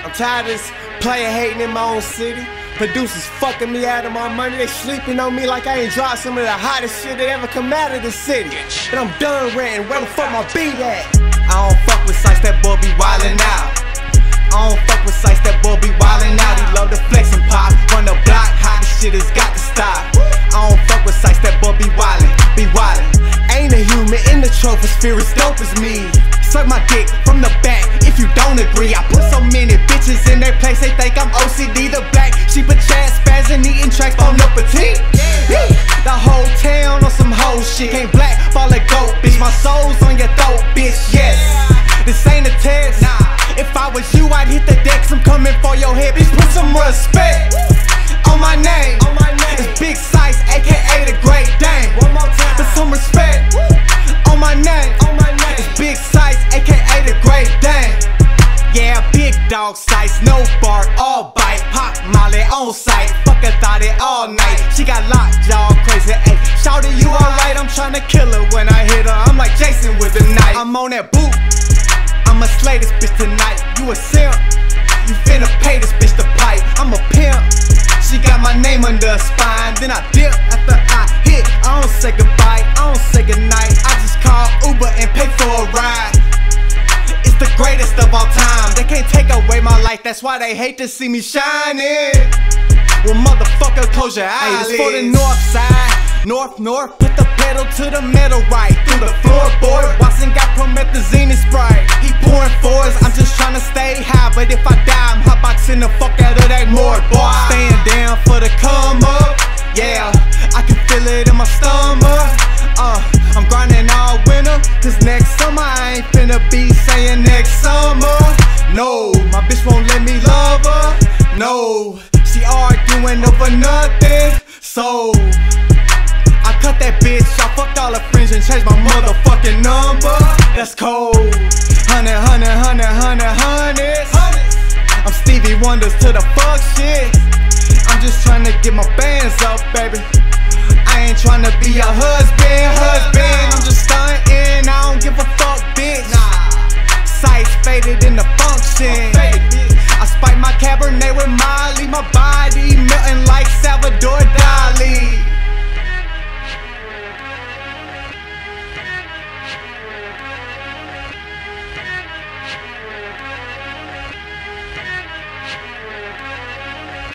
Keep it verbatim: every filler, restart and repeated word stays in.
I'm tired of this player hating in my own city. Producers fucking me out of my money. They sleeping on me like I ain't dropped some of the hottest shit that ever come out of the city. And I'm done renting, where the fuck my beat at? I don't fuck with Sightz, that boy be wildin' out. I don't fuck with Sightz, that boy be wildin' out. He love the flex and pop, run the block, hot, this shit has got to stop. I don't fuck with Sightz, that boy be wildin', be wildin'. Ain't a human in the troposphere as dope as me. Suck my dick from the back if you don't agree. I put so many bitches in their place, they think I'm O C D. The black sheep of Chad spazzing, eating tracks on the petite. Yeah. The whole town on some whole shit. Can't black ball a goat, bitch. My soul's on your throat, bitch. Yes. This ain't a test. Nah. If I was you, I'd hit the decks. I'm coming for your head, bitch. Put some respect on my name. On my name. It's Big Sightz, aka the Great Dane. One more time. Put some respect on my name. On my name. It's Big Sightz, aka the Great Dane. Yeah, big dog Sightz, no bark, all bite. Pop Molly on sight, fuck a thought it all night. She got locked, y'all crazy. Ayy, shouty, you alright? I'm tryna kill her when I hit her. I'm like Jason with the knife. I'm on that boot, I'ma slay this bitch tonight. You a simp, you finna pay this bitch the pipe. I'm a pimp, she got my name under her spine. Then I dip after I hit. I don't say goodbye, I don't say goodnight. I just call Uber and pay for a ride. It's the greatest of all time. They can't take away my life, that's why they hate to see me shining. Well, motherfucker, close your eyes. Hey, this for the north side, north, north. Put the pedal to the metal right through the floorboard. Watson got promethazine and Sprite. He pouring fours, I'm just trying to stay high. But if I die, I'm hotboxing the fuck out of that morgue, boy. Staying down for the come up, yeah. I can feel it in my stomach. Uh, I'm grinding all winter, cause next summer I ain't finna be saying next summer. No, my bitch won't let me love her. No, she arguing over nothing. So I cut that bitch off, fucked all her friends and changed my motherfucking number. That's cold. Hundred, hundred, hundred, hundred, hundreds. I'm Stevie Wonders to the fuck shit. I'm just trying to get my bands up, baby. I ain't trying to be a husband.